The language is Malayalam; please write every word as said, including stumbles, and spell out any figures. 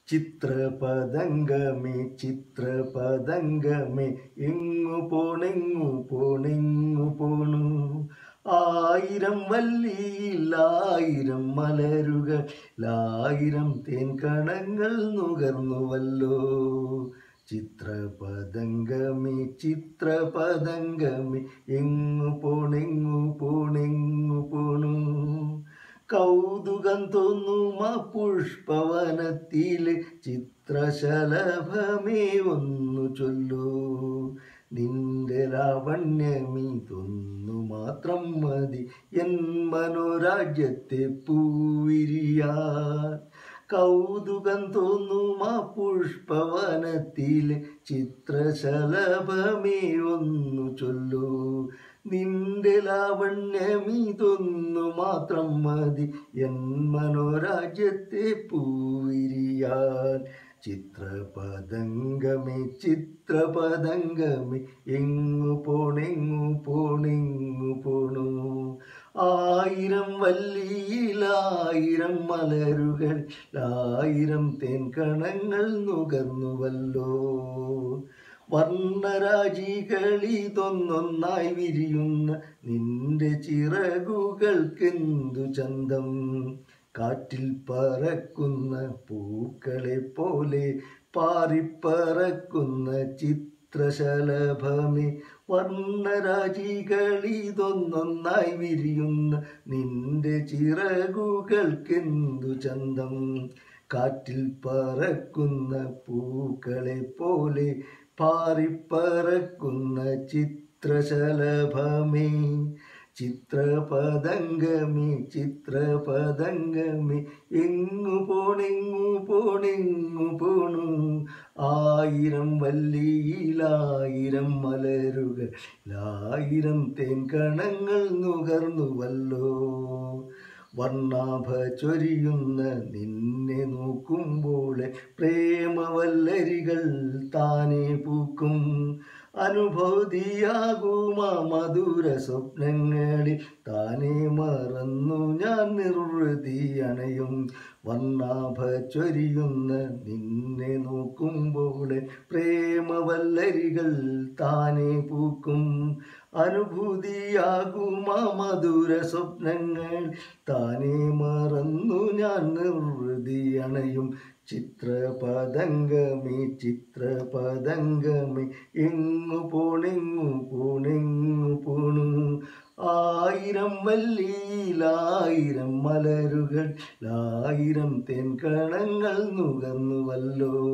ചിത്രപതംഗമേ ചിത്രപതംഗമേ എങ്ങു പോണെങ്ങു പോണെങ്ങു പോണു. ആയിരം വല്ലിയിൽ ആയിരം മലരുകൾ ആയിരം തേൻകണങ്ങൾ നുകർന്നുവല്ലോ. ചിത്രപതംഗമേ ചിത്രപതംഗമേ എങ്ങു പോണെങ്ങു പോണെങ്ങു പോണു. കൗതുകം തോന്നും ആ പുഷ്പവനത്തിലെ ചിത്രശലഭമേ ഒന്നു ചൊല്ലൂ. നിന്റെ ലാവണ്യമീതൊന്നു മാത്രം മതി എൻ മനോരാജ്യത്തെ പൂവിരിയാൻ. കൗതുകം തോന്നും ആ പുഷ്പവനത്തിലെ ചിത്രശലഭമേ ഒന്നു ചൊല്ലൂ. നിന്റെ ലാവണ്യമീതൊന്നു മാത്രം മതി എൻ മനോരാജ്യത്തെ പൂവിരിയാൻ. ചിത്രപതംഗമേ ചിത്രപതംഗമേ എങ്ങു പോണെങ്ങു പോണെങ്ങു പോണു. ആയിരം വല്ലിയിൽ ആയിരം മലരുകൾ ആയിരം തേൻകണങ്ങൾ നുകർന്നുവല്ലോ. വർണ്ണരാജികളിതൊന്നൊന്നായി വിരിയുന്ന നിന്റെ ചിറകുകൾക്കെന്തു ചന്തം. കാറ്റിൽ പറക്കുന്ന പൂക്കളെ പോലെ പാറിപ്പറക്കുന്ന ചിത്രശലഭമേ. വർണ്ണരാജികളിതൊന്നൊന്നായി വിരിയുന്ന നിന്റെ ചിറകുകൾക്കെന്തു ചന്തം. കാറ്റിൽ പറക്കുന്ന പൂക്കളെ പോലെ പാറിപ്പറക്കുന്ന ചിത്രശലഭമേ. ചിത്രപതംഗമേ ചിത്രപതംഗമേ എങ്ങു പോണെങ്ങു പോണെങ്ങു പോണു. ആയിരം വല്ലിയിൽ ആയിരം മലരുകൾ ആയിരം തേൻകണങ്ങൾ നുകർന്നുവല്ലോ. വർണ്ണാഭ ചൊരിയുന്ന നിന്നെ നോക്കുമ്പോൾ പ്രേമവല്ലരികൾ താനേ പൂക്കും. അനുഭൂതിയാകുമാ മധുര സ്വപ്നങ്ങളിൽ താനേ മറന്നു ഞാൻ നിർവൃതി അണയും. വർണ്ണാഭ ചൊരിയുന്ന നിന്നെ നോക്കുമ്പോൾ പ്രേമവല്ലരികൾ താനേ പൂക്കും. അനുഭൂതിയാകുമാ മധുര സ്വപ്നങ്ങൾ താനേ മറന്നു ഞാൻ നിർവൃതി അണയും. ചിത്രപതംഗമേ ചിത്രപതംഗമേ എങ്ങു പോണെങ്ങു പോണെങ്ങു പോണു. ആയിരം വല്ലിയിൽ ആയിരം മലരുകൾ ആയിരം തേൻകണങ്ങൾ നുകർന്നുവല്ലോ.